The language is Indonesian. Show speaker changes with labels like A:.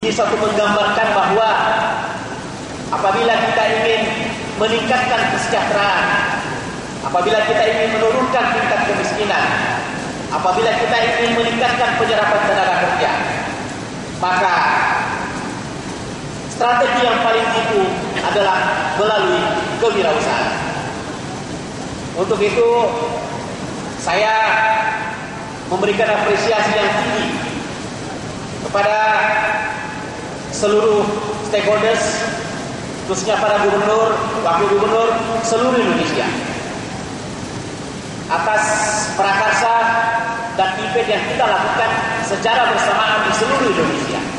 A: Ini suatu menggambarkan bahwa apabila kita ingin meningkatkan kesejahteraan, apabila kita ingin menurunkan tingkat kemiskinan, apabila kita ingin meningkatkan penyerapan tenaga kerja, maka strategi yang paling jitu adalah melalui kewirausahaan. Untuk itu saya memberikan apresiasi yang tinggi kepada seluruh stakeholders, khususnya para gubernur, wakil gubernur seluruh Indonesia, atas prakarsa dan event yang kita lakukan secara bersamaan di seluruh Indonesia.